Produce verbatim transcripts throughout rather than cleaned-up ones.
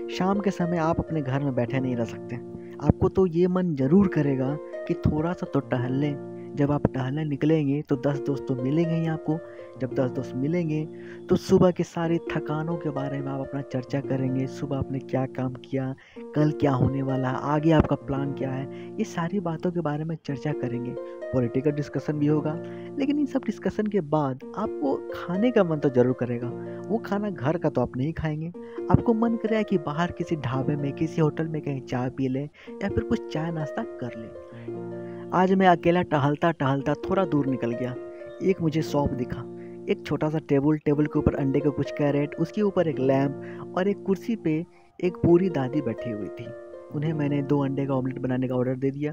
शाम के समय आप अपने घर में बैठे नहीं रह सकते। आपको तो ये मन ज़रूर करेगा कि थोड़ा-सा तो टहल लें। जब आप टहलने निकलेंगे तो दस दोस्त तो मिलेंगे ही आपको। जब दस दोस्त मिलेंगे तो सुबह की सारी थकानों के बारे में आप अपना चर्चा करेंगे। सुबह आपने क्या काम किया, कल क्या होने वाला है, आगे आपका प्लान क्या है, ये सारी बातों के बारे में चर्चा करेंगे। पॉलिटिकल डिस्कशन भी होगा, लेकिन इन सब डिस्कशन के बाद आपको खाने का मन तो ज़रूर करेगा। वो खाना घर का तो आप नहीं खाएँगे। आपको मन करेगा कि बाहर किसी ढाबे में, किसी होटल में कहीं चाय पी लें या फिर कुछ चाय नाश्ता कर लें। आज मैं अकेला टहलता-टहलता थोड़ा दूर निकल गया। एक मुझे शॉप दिखा। एक छोटा-सा टेबल, टेबल के ऊपर अंडे के कुछ कैरेट, उसके ऊपर एक लैम्प और एक कुर्सी पे एक बूढ़ी दादी बैठी हुई थी। उन्हें मैंने दो अंडे का ऑमलेट बनाने का ऑर्डर दे दिया।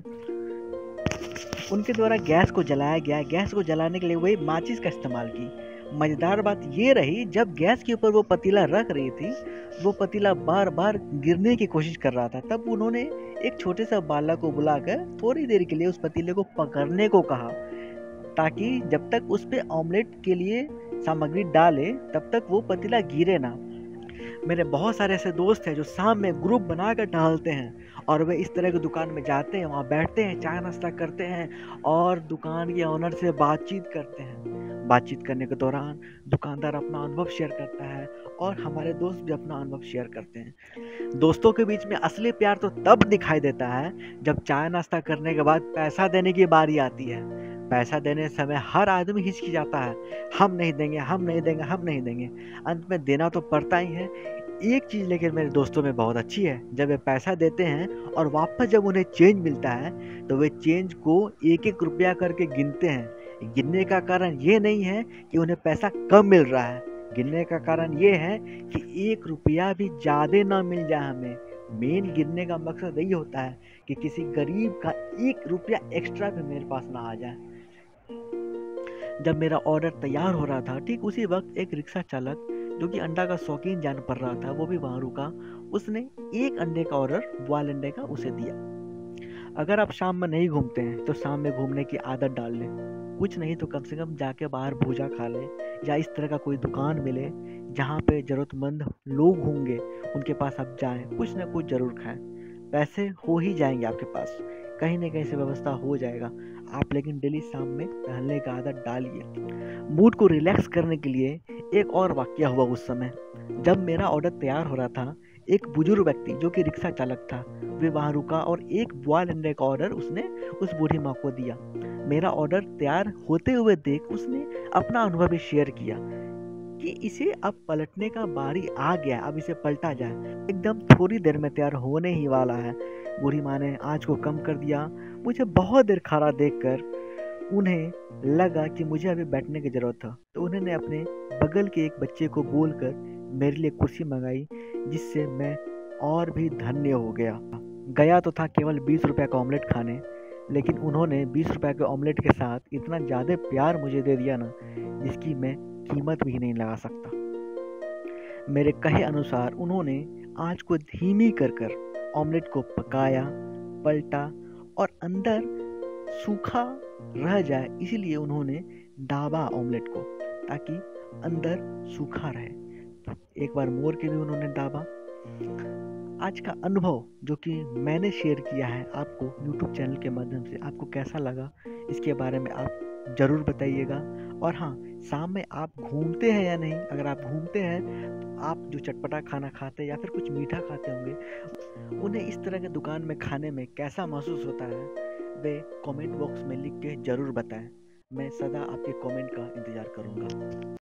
उनके द्वारा गैस को जलाया गया। गैस को जलाने के लिए वही माचिस का इस्तेमाल की। मज़ेदार बात ये रही, जब गैस के ऊपर वो पतीला रख रही थी, वो पतीला बार-बार गिरने की कोशिश कर रहा था। तब उन्होंने एक छोटे से बालक को बुलाकर थोड़ी देर के लिए उस पतीले को पकड़ने को कहा, ताकि जब तक उस पे ऑमलेट के लिए सामग्री डाले तब तक वो पतीला गिरे ना। मेरे बहुत सारे ऐसे दोस्त हैं जो शाम में ग्रुप बनाकर टहलते हैं और वे इस तरह की दुकान में जाते हैं, वहाँ बैठते हैं, चाय नाश्ता करते हैं और दुकान के ऑनर से बातचीत करते हैं। बातचीत करने के दौरान दुकानदार अपना अनुभव शेयर करता है और हमारे दोस्त भी अपना अनुभव शेयर करते हैं। दोस्तों के बीच में असली प्यार तो तब दिखाई देता है जब चाय नाश्ता करने के बाद पैसा देने की बारी आती है। पैसा देने समय हर आदमी हिचकिचाता है, हम नहीं देंगे, हम नहीं देंगे, हम नहीं देंगे। अंत में देना तो पड़ता ही है। एक चीज़ लेकिन मेरे दोस्तों में बहुत अच्छी है, जब वे पैसा देते हैं और वापस जब उन्हें चेंज मिलता है तो वे चेंज को एक एक रुपया करके गिनते हैं। गिनने का कारण ये नहीं है कि उन्हें पैसा कम मिल रहा है, गिनने का कारण ये है कि एक रुपया भी ज़्यादा ना मिल जाए हमें। मेन गिनने का मकसद यही होता है कि किसी गरीब का एक रुपया एक्स्ट्रा भी मेरे पास ना आ जाए। जब मेरा ऑर्डर तैयार हो रहा था, ठीक उसी वक्त एक रिक्शा चालक जो कि अंडा का शौकीन जान पड़ रहा था, वो भी वहाँ रुका। उसने एक अंडे का ऑर्डर बॉयल अंडे का उसे दिया। अगर आप शाम में नहीं घूमते हैं तो शाम में घूमने की आदत डाल लें। कुछ नहीं तो कम से कम जाके बाहर भूजा खा लें या इस तरह का कोई दुकान मिले जहाँ पे ज़रूरतमंद लोग होंगे, उनके पास आप जाएं, कुछ ना कुछ ज़रूर खाएं। पैसे हो ही जाएंगे आपके पास, कहीं ना कहीं से व्यवस्था हो जाएगा। आप लेकिन डेली शाम में टहलने का आदत डालिए। मूड को रिलैक्स करने के लिए एक और वाकया हुआ उस समय। जब मेरा ऑर्डर तैयार हो रहा था, एक बुजुर्ग व्यक्ति जो कि रिक्शा चालक था, वे वहाँ रुका और एक बॉयल अंडे का ऑर्डर उसने उस बूढ़ी माँ को दिया। मेरा ऑर्डर तैयार होते हुए देख उसने अपना अनुभव भी शेयर किया कि इसे अब पलटने का बारी आ गया, अब इसे पलटा जाए, एकदम थोड़ी देर में तैयार होने ही वाला है। बूढ़ी माँ ने आँच को कम कर दिया। मुझे बहुत देर खड़ा देखकर उन्हें लगा कि मुझे अभी बैठने की ज़रूरत था, तो उन्होंने अपने बगल के एक बच्चे को बोलकर मेरे लिए कुर्सी मंगाई, जिससे मैं और भी धन्य हो गया। गया तो था केवल बीस रुपए का ऑमलेट खाने, लेकिन उन्होंने बीस रुपए के ऑमलेट के साथ इतना ज़्यादा प्यार मुझे दे दिया ना, जिसकी मैं कीमत भी नहीं लगा सकता। मेरे कहे अनुसार उन्होंने आँच को धीमी कर कर ऑमलेट को पकाया, पलटा और अंदर सूखा रह जाए, इसलिए उन्होंने दाबा ऑमलेट को, ताकि अंदर सूखा रहे। एक बार मोड़ के भी उन्होंने दाबा। आज का अनुभव जो कि मैंने शेयर किया है आपको यूट्यूब चैनल के माध्यम से, आपको कैसा लगा इसके बारे में आप ज़रूर बताइएगा। और हाँ, शाम में आप घूमते हैं या नहीं? अगर आप घूमते हैं तो आप जो चटपटा खाना खाते हैं या फिर कुछ मीठा खाते होंगे, उन्हें इस तरह के दुकान में खाने में कैसा महसूस होता है, वे कमेंट बॉक्स में लिख के ज़रूर बताएं। मैं सदा आपके कमेंट का इंतज़ार करूँगा।